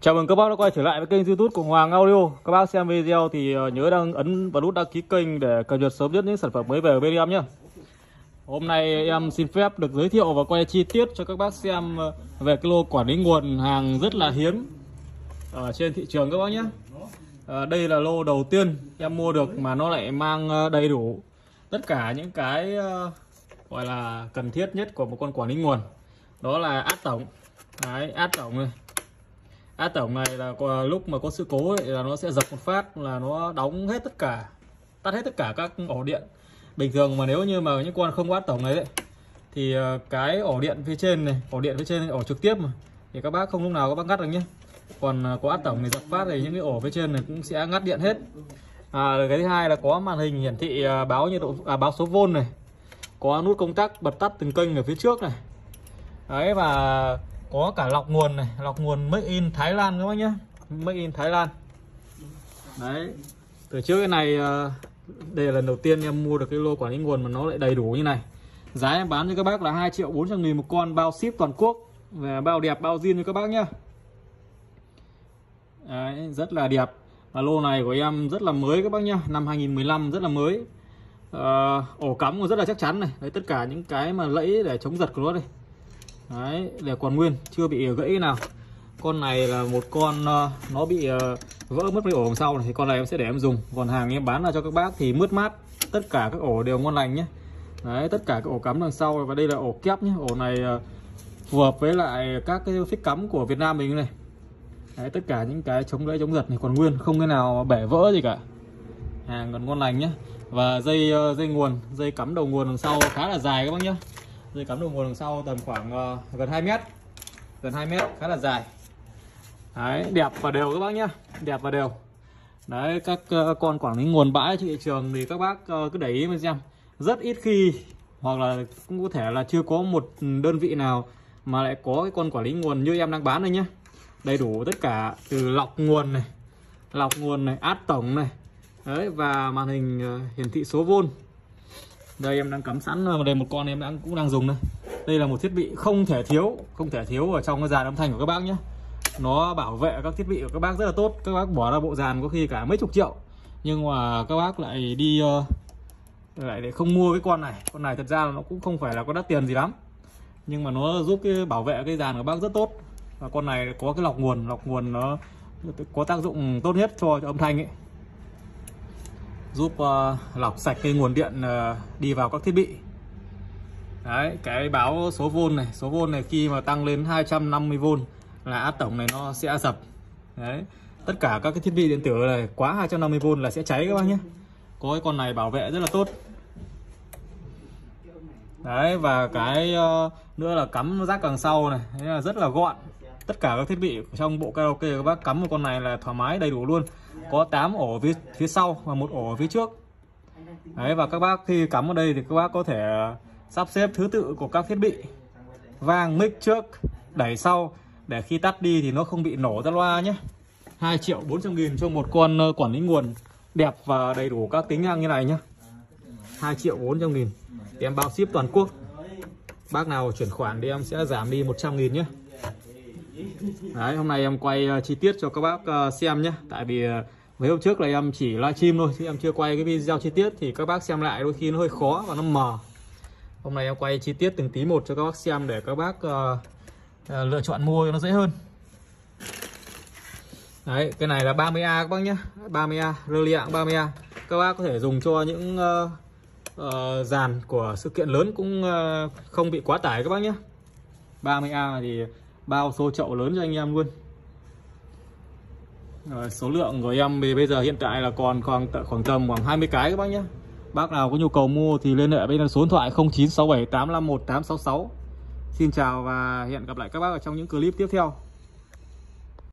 Chào mừng các bác đã quay trở lại với kênh YouTube của Hoàng Audio. Các bác xem video thì nhớ ấn vào nút đăng ký kênh để cập nhật sớm nhất những sản phẩm mới về bên em nhé. Hôm nay em xin phép được giới thiệu và quay chi tiết cho các bác xem về cái lô quản lý nguồn hàng rất là hiếm ở trên thị trường các bác nhé. Đây là lô đầu tiên em mua được mà nó lại mang đầy đủ tất cả những cái gọi là cần thiết nhất của một con quản lý nguồn. Đó là át tổng. Đấy, át tổng này. Át tổng này là lúc mà có sự cố ấy, là nó sẽ dập một phát là nó đóng hết tất cả, tắt hết tất cả các ổ điện. Bình thường mà nếu như mà những con không có át tổng này đấy thì cái ổ điện phía trên này, ổ trực tiếp mà thì các bác không lúc nào các bác ngắt được nhé. Còn có át tổng thì dập phát thì những cái ổ phía trên này cũng sẽ ngắt điện hết. Cái thứ hai là có màn hình hiển thị báo nhiệt độ, báo số vôn này, có nút công tắc bật tắt từng kênh ở phía trước này. Đấy, và có cả lọc nguồn này, lọc nguồn Made in Thái Lan các bác nhé, Made in Thái Lan. Đấy, từ trước cái này đây là lần đầu tiên em mua được cái lô quản lý nguồn mà nó lại đầy đủ như này. Giá em bán cho các bác là 2.400.000 một con, bao ship toàn quốc, và bao đẹp bao zin cho các bác nhé. Đấy, rất là đẹp. Và lô này của em rất là mới các bác nhé, năm 2015 rất là mới. Ổ cắm cũng rất là chắc chắn này. Đấy, tất cả những cái mà lẫy để chống giật của nó đây. Đấy, để còn nguyên, chưa bị gãy nào. Con này là một con nó bị vỡ mất cái ổ đằng sau này, thì con này em sẽ để em dùng. Còn hàng em bán ra cho các bác thì mướt mát, tất cả các ổ đều ngon lành nhé. Đấy, tất cả các ổ cắm đằng sau, và đây là ổ kép nhé. Ổ này phù hợp với lại các cái phích cắm của Việt Nam mình này. Đấy, tất cả những cái chống gãy chống giật này còn nguyên, không cái nào bẻ vỡ gì cả. Hàng còn ngon lành nhé. Và dây nguồn, dây cắm đầu nguồn đằng sau khá là dài các bác nhé. Dây cắm đầu nguồn đằng sau tầm khoảng gần 2 mét, gần 2 mét, khá là dài. Đấy, đẹp và đều các bác nhé, đẹp và đều. Đấy, các con quản lý nguồn bãi trên thị trường thì các bác cứ để ý mà xem, rất ít khi, hoặc là cũng có thể là chưa có một đơn vị nào mà lại có cái con quản lý nguồn như em đang bán đây nhé. Đầy đủ tất cả, từ lọc nguồn này, át tổng này. Đấy, và màn hình hiển thị số vôn. Đây em đang cắm sẵn vào đây một con em cũng đang dùng đây. Đây là một thiết bị không thể thiếu ở trong cái dàn âm thanh của các bác nhé. Nó bảo vệ các thiết bị của các bác rất là tốt. Các bác bỏ ra bộ dàn có khi cả mấy chục triệu, nhưng mà các bác lại đi lại để không mua cái con này. Con này thật ra là nó cũng không phải là có đắt tiền gì lắm, nhưng mà nó giúp cái bảo vệ cái dàn của bác rất tốt. Và con này có cái lọc nguồn nó có tác dụng tốt nhất cho âm thanh ấy, giúp lọc sạch cái nguồn điện đi vào các thiết bị. Đấy, cái báo số vôn này khi mà tăng lên 250V là át tổng này nó sẽ dập. Đấy, tất cả các cái thiết bị điện tử này quá 250V là sẽ cháy các bác nhé. Có cái con này bảo vệ rất là tốt. Đấy, và cái nữa là cắm rác đằng sau này, đấy là rất là gọn. Tất cả các thiết bị trong bộ karaoke các bác cắm một con này là thoải mái đầy đủ luôn. Có 8 ổ phía sau và 1 ổ phía trước. Đấy, và các bác khi cắm ở đây thì các bác có thể sắp xếp thứ tự của các thiết bị, vang mic trước, đẩy sau, để khi tắt đi thì nó không bị nổ ra loa nhé. 2.400.000 cho một con quản lý nguồn đẹp và đầy đủ các tính năng như này nhé. 2.400.000 em bao ship toàn quốc. Bác nào chuyển khoản thì em sẽ giảm đi 100.000 nhé. Đấy, hôm nay em quay chi tiết cho các bác xem nhé. Tại vì mấy hôm trước là em chỉ livestream thôi, chứ em chưa quay cái video chi tiết, thì các bác xem lại đôi khi nó hơi khó và nó mờ. Hôm nay em quay chi tiết từng tí một cho các bác xem để các bác lựa chọn mua cho nó dễ hơn. Đấy, cái này là 30A các bác nhé, 30A, rơ li ạng 30A. Các bác có thể dùng cho những dàn của sự kiện lớn cũng không bị quá tải các bác nhé. 30A thì bao xô chậu lớn cho anh em luôn. Số lượng của em thì bây giờ hiện tại là còn khoảng tầm 20 cái các bác nhé. Bác nào có nhu cầu mua thì liên hệ bên số điện thoại 0967 851 866. Xin chào và hẹn gặp lại các bác ở trong những clip tiếp theo.